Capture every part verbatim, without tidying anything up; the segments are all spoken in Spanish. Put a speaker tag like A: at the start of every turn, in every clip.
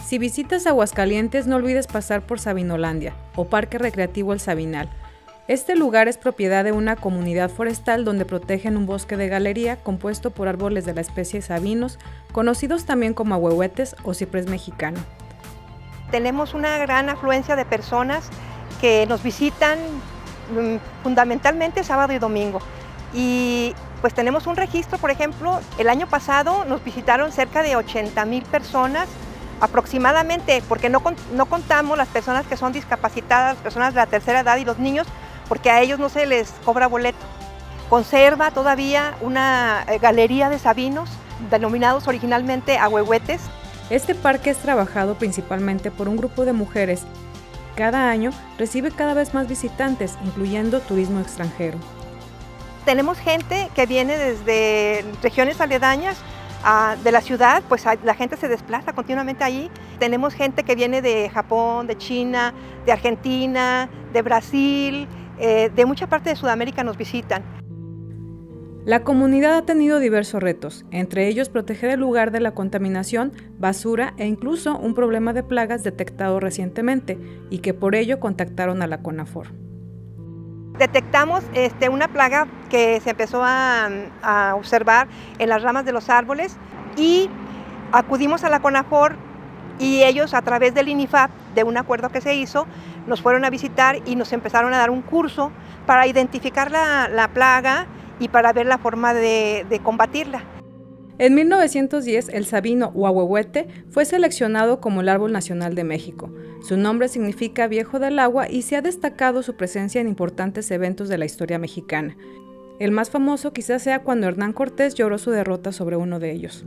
A: Si visitas Aguascalientes, no olvides pasar por Sabinolandia o Parque Recreativo El Sabinal. Este lugar es propiedad de una comunidad forestal donde protegen un bosque de galería compuesto por árboles de la especie sabinos, conocidos también como ahuehuetes o ciprés mexicano.
B: Tenemos una gran afluencia de personas que nos visitan fundamentalmente sábado y domingo. Y pues tenemos un registro, por ejemplo, el año pasado nos visitaron cerca de ochenta mil personas aproximadamente, porque no, no contamos las personas que son discapacitadas, las personas de la tercera edad y los niños, porque a ellos no se les cobra boleto. Conserva todavía una galería de sabinos, denominados originalmente ahuehuetes.
A: Este parque es trabajado principalmente por un grupo de mujeres. Cada año recibe cada vez más visitantes, incluyendo turismo extranjero.
B: Tenemos gente que viene desde regiones aledañas a, de la ciudad, pues a, la gente se desplaza continuamente allí. Tenemos gente que viene de Japón, de China, de Argentina, de Brasil, eh, de mucha parte de Sudamérica nos visitan.
A: La comunidad ha tenido diversos retos, entre ellos proteger el lugar de la contaminación, basura e incluso un problema de plagas detectado recientemente y que por ello contactaron a la CONAFOR.
B: Detectamos este, una plaga que se empezó a, a observar en las ramas de los árboles y acudimos a la CONAFOR y ellos a través del INIFAP, de un acuerdo que se hizo, nos fueron a visitar y nos empezaron a dar un curso para identificar la, la plaga y para ver la forma de, de combatirla.
A: En mil novecientos diez, el sabino o ahuehuete fue seleccionado como el árbol nacional de México. Su nombre significa viejo del agua y se ha destacado su presencia en importantes eventos de la historia mexicana. El más famoso quizás sea cuando Hernán Cortés lloró su derrota sobre uno de ellos.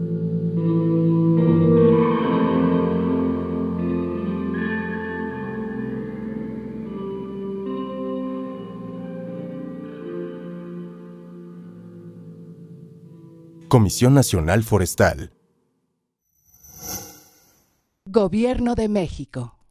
C: Comisión Nacional Forestal.
D: Gobierno de México.